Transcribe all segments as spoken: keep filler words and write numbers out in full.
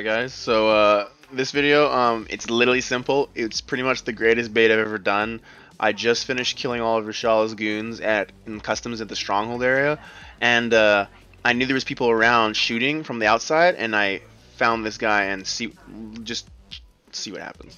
Alright guys, so uh, this video, um, it's literally simple. It's pretty much the greatest bait I've ever done. I just finished killing all of Rashal's goons at in customs at the stronghold area, and uh, I knew there was people around shooting from the outside, and I found this guy and see just see what happens.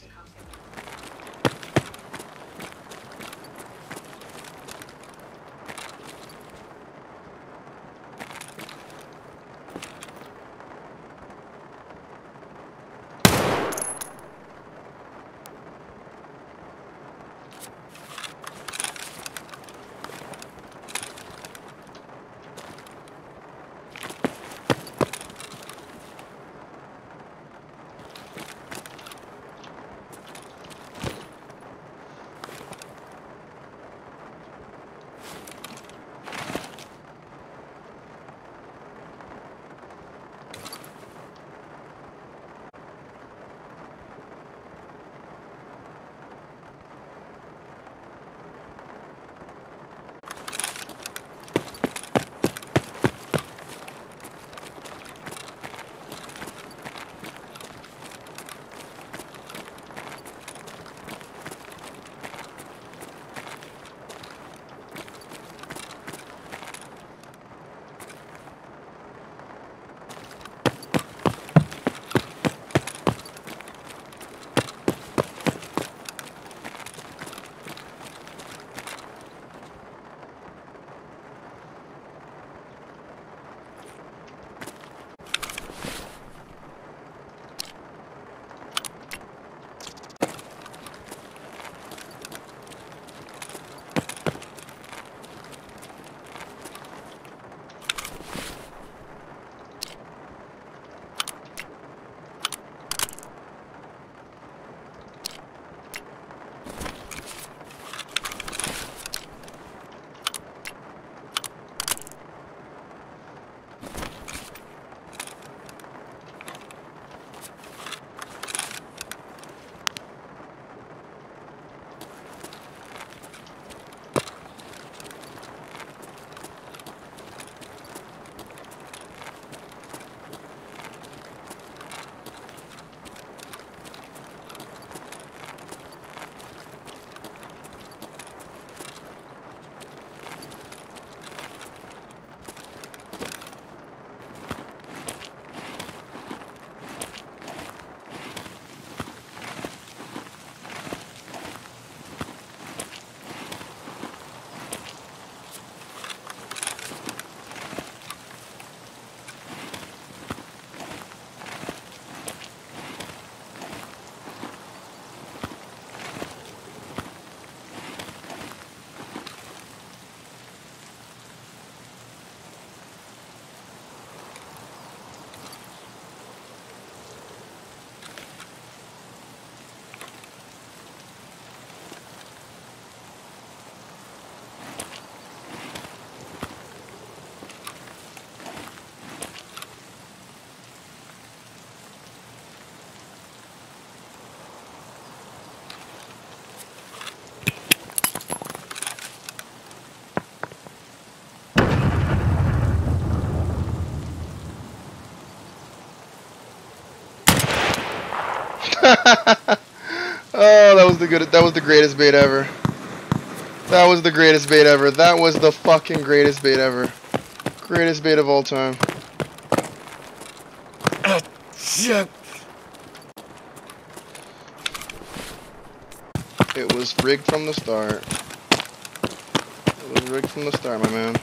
Oh, that was the good. That was the greatest bait ever. That was the greatest bait ever. That was the fucking greatest bait ever. Greatest bait of all time. It was rigged from the start. It was rigged from the start, my man.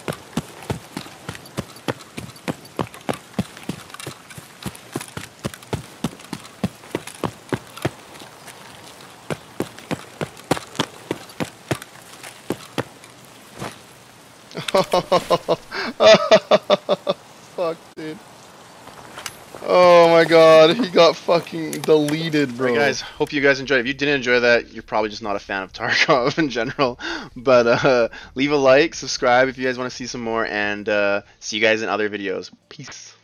Fuck, dude. Oh my god, he got fucking deleted, bro. Alright guys, hope you guys enjoyed. If you didn't enjoy that, you're probably just not a fan of Tarkov in general. But uh, leave a like, subscribe if you guys want to see some more, and uh, see you guys in other videos. Peace.